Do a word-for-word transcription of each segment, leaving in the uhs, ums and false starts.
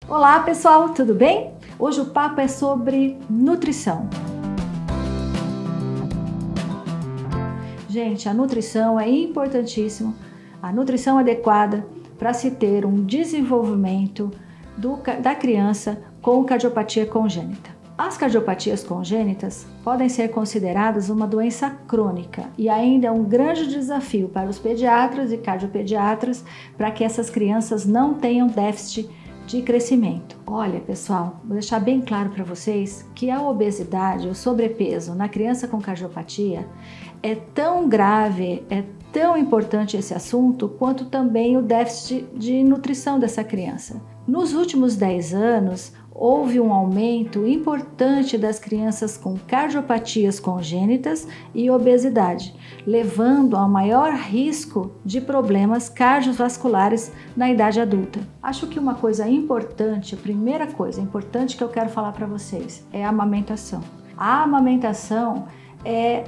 Olá pessoal, tudo bem? Hoje o papo é sobre nutrição. Gente, a nutrição é importantíssimo, a nutrição adequada para se ter um desenvolvimento do, da criança com cardiopatia congênita. As cardiopatias congênitas podem ser consideradas uma doença crônica e ainda é um grande desafio para os pediatras e cardiopediatras para que essas crianças não tenham déficit de crescimento. Olha pessoal, vou deixar bem claro para vocês que a obesidade, o sobrepeso na criança com cardiopatia é tão grave, é tão importante esse assunto quanto também o déficit de nutrição dessa criança. Nos últimos dez anos, houve um aumento importante das crianças com cardiopatias congênitas e obesidade, levando a maior risco de problemas cardiovasculares na idade adulta. Acho que uma coisa importante, a primeira coisa importante que eu quero falar para vocês é a amamentação. A amamentação é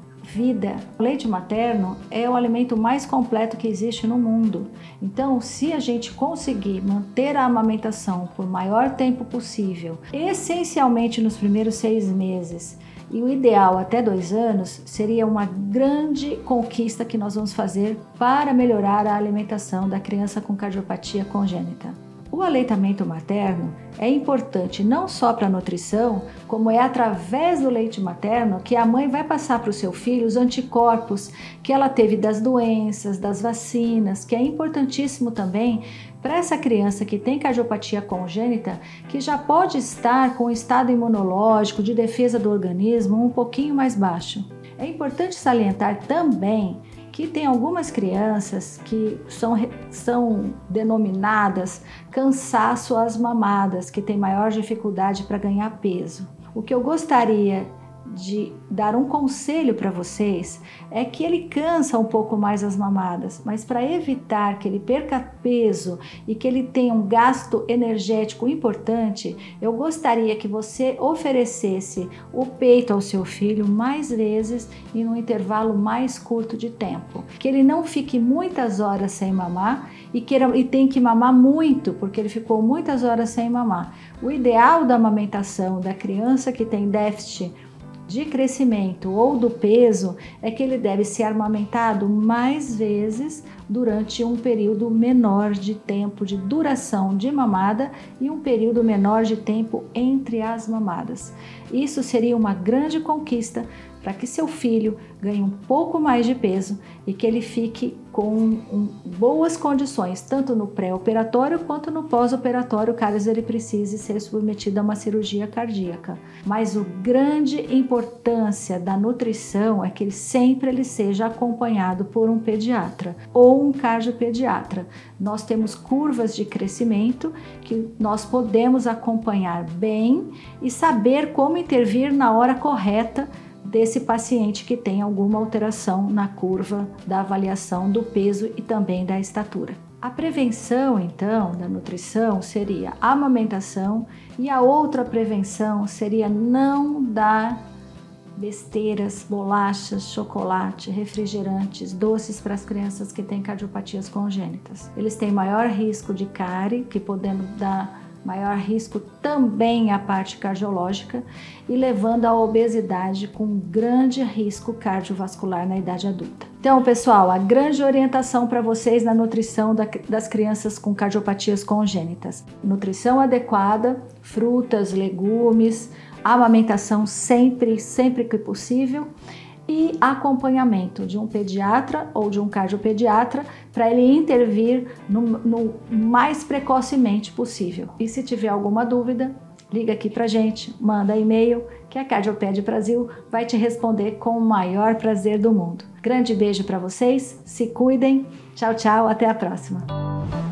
vida. O leite materno é o alimento mais completo que existe no mundo. Então, se a gente conseguir manter a amamentação por maior tempo possível, essencialmente nos primeiros seis meses, e o ideal até dois anos, seria uma grande conquista que nós vamos fazer para melhorar a alimentação da criança com cardiopatia congênita. O aleitamento materno é importante não só para a nutrição, como é através do leite materno que a mãe vai passar para o seu filho os anticorpos que ela teve das doenças, das vacinas, que é importantíssimo também para essa criança que tem cardiopatia congênita, que já pode estar com o estado imunológico de defesa do organismo um pouquinho mais baixo. É importante salientar também que tem algumas crianças que são, são denominadas cansaço às mamadas, que tem maior dificuldade para ganhar peso. O que eu gostaria de dar um conselho para vocês é que ele cansa um pouco mais as mamadas, mas para evitar que ele perca peso e que ele tenha um gasto energético importante, eu gostaria que você oferecesse o peito ao seu filho mais vezes e num intervalo mais curto de tempo. Que ele não fique muitas horas sem mamar e, queira, e tem que mamar muito, porque ele ficou muitas horas sem mamar. O ideal da amamentação da criança que tem déficit de crescimento ou do peso é que ele deve ser amamentado mais vezes durante um período menor de tempo de duração de mamada e um período menor de tempo entre as mamadas. Isso seria uma grande conquista para que seu filho ganhe um pouco mais de peso e que ele fique com um, boas condições, tanto no pré-operatório quanto no pós-operatório, caso ele precise ser submetido a uma cirurgia cardíaca. Mas a grande importância da nutrição é que ele sempre ele seja acompanhado por um pediatra ou um cardiopediatra. Nós temos curvas de crescimento que nós podemos acompanhar bem e saber como intervir na hora correta desse paciente que tem alguma alteração na curva da avaliação do peso e também da estatura. A prevenção, então, da nutrição seria a amamentação e a outra prevenção seria não dar besteiras, bolachas, chocolate, refrigerantes, doces para as crianças que têm cardiopatias congênitas. Eles têm maior risco de cárie, que podendo dar maior risco também à parte cardiológica e levando à obesidade com grande risco cardiovascular na idade adulta. Então, pessoal, a grande orientação para vocês na nutrição das crianças com cardiopatias congênitas: nutrição adequada, frutas, legumes, amamentação sempre, sempre que possível e acompanhamento de um pediatra ou de um cardiopediatra para ele intervir no, no mais precocemente possível. E se tiver alguma dúvida, liga aqui pra gente, manda e-mail que a Cardioped Brasil vai te responder com o maior prazer do mundo. Grande beijo para vocês, se cuidem, tchau, tchau, até a próxima.